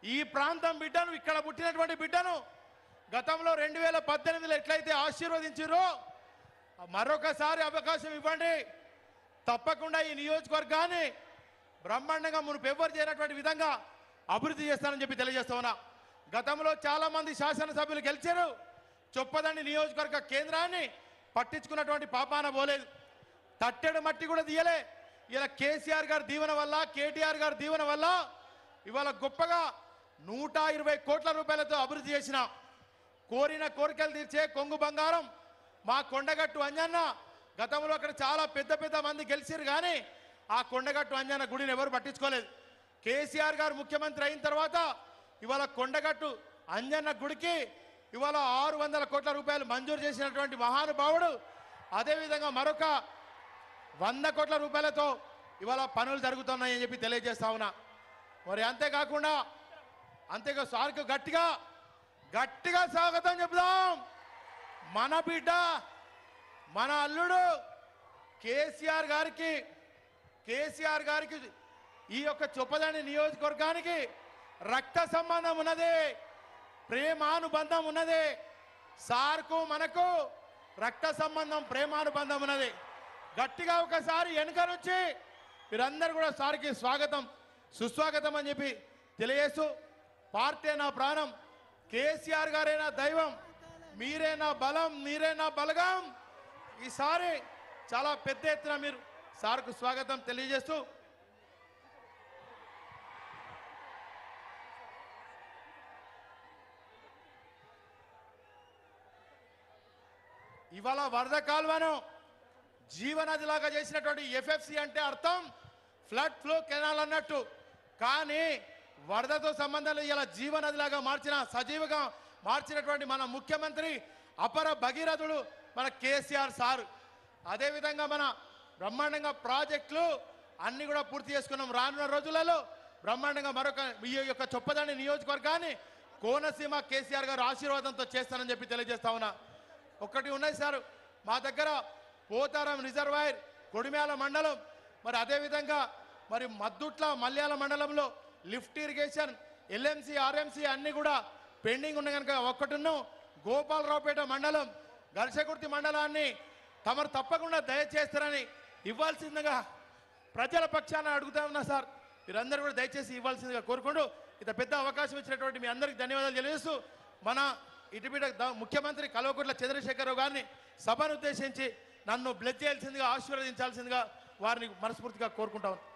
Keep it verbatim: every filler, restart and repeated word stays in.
ఈ ప్రాంతం బిడ్డను, ఇక్కడ పుట్టినటువంటి బిడ్డను గతంలో రెండు వేల పద్దెనిమిదిలో ఎట్లయితే ఆశీర్వదించారో మరొకసారి అవకాశం ఇవ్వండి. తప్పకుండా ఈ నియోజకవర్గాన్ని బ్రహ్మాండంగా మునుపు ఎవ్వరు చేయనటువంటి విధంగా అభివృద్ధి చేస్తానని చెప్పి తెలియజేస్తా ఉన్నా. గతంలో చాలామంది శాసనసభ్యులు గెలిచారు, చొప్పదండి నియోజకవర్గ కేంద్రాన్ని పట్టించుకున్నటువంటి పాపాన పోలేదు. తట్టెడు మట్టి కూడా తీయలే. ఇలా కేసీఆర్ గారి దీవెన వల్ల, కేటీఆర్ గారి దీవెన వల్ల ఇవాళ గొప్పగా నూట ఇరవై కోట్ల రూపాయలతో అభివృద్ధి చేసిన కోరిన కోరికలు తీర్చే కొంగు బంగారం మా కొండగట్టు అంజన్న. గతంలో అక్కడ చాలా పెద్ద పెద్ద మంది గెలిచారు, కానీ ఆ కొండగట్టు అంజన్న గుడిని ఎవరు పట్టించుకోలేదు. కేసీఆర్ గారు ముఖ్యమంత్రి అయిన తర్వాత ఇవాళ కొండగట్టు అంజన్న గుడికి ఇవాళ ఆరు వందల కోట్ల రూపాయలు మంజూరు చేసినటువంటి మహానుభావుడు. అదేవిధంగా మరొక వంద కోట్ల రూపాయలతో ఇవాళ పనులు జరుగుతున్నాయని చెప్పి తెలియజేస్తా ఉన్నా. మరి అంతేకాకుండా అంతేగా సార్కు గట్టిగా గట్టిగా స్వాగతం చెప్దాం. మన బిడ్డ, మన అల్లుడు కేసీఆర్ గారికి కేసీఆర్ గారికి ఈ యొక్క చొప్పదండి నియోజకవర్గానికి రక్త సంబంధం ఉన్నది, ప్రేమానుబంధం ఉన్నది. సార్కు మనకు రక్త సంబంధం, ప్రేమానుబంధం ఉన్నది. గట్టిగా ఒకసారి వెనుక నుంచి మీరందరూ కూడా సార్కి స్వాగతం, సుస్వాగతం అని చెప్పి తెలియజేస్తూ, పార్టీ నా ప్రాణం, కేసీఆర్ గారే నా దైవం, మీరే నా బలం, మీరే నా బలగం. ఈసారి చాలా పెద్ద ఎత్తున మీరు సార్కు స్వాగతం తెలియజేస్తూ ఇవాళ వరద కాలువను జీవనదిలాగా చేసినటువంటి ఎఫ్ఎఫ్సి అంటే అర్థం ఫ్లడ్ ఫ్లో కెనాల్ అన్నట్టు. కానీ వరదతో సంబంధం లేదు, ఇలా జీవనదిలాగా మార్చిన, సజీవగా మార్చినటువంటి మన ముఖ్యమంత్రి అపర భగీరథుడు మన కేసీఆర్ సార్. అదేవిధంగా మన బ్రహ్మాండంగా ప్రాజెక్టులు అన్నీ కూడా పూర్తి చేసుకున్నాం. రానున్న రోజులలో బ్రహ్మాండంగా మరొక ఈ యొక్క చొప్పదండి నియోజకవర్గాన్ని కోనసీమ కేసీఆర్ గారు ఆశీర్వాదంతో చేస్తానని చెప్పి తెలియజేస్తా ఉన్నా. ఒకటి ఉన్నాయి సార్, మా దగ్గర పోతారం రిజర్వాయర్, కొడిమ్యాల మండలం, మరి అదేవిధంగా మరి మద్దుట్ల మల్యాల మండలంలో లిఫ్ట్ ఇరిగేషన్, ఎల్ఎంసీ, ఆర్ఎంసీ అన్నీ కూడా పెండింగ్ ఉన్నాయి. కనుక ఒక్కటిను గోపాలరావుపేట మండలం, గర్షకుర్తి మండలాన్ని తమరు తప్పకుండా దయచేస్తారని ఇవ్వాల్సిందిగా ప్రజల పక్షాన అడుగుతా ఉన్నా సార్. మీరందరూ కూడా దయచేసి ఇవ్వాల్సిందిగా కోరుకుంటూ ఇంత పెద్ద అవకాశం ఇచ్చినటువంటి మీ అందరికీ ధన్యవాదాలు తెలియజేస్తూ, మన ఇటుబిట ముఖ్యమంత్రి కల్వకుంట్ల చంద్రశేఖరరావు గారిని సభను ఉద్దేశించి నన్ను బ్లెస్ చేయాల్సిందిగా, ఆశీర్వదించాల్సిందిగా వారిని మనస్ఫూర్తిగా కోరుకుంటాను.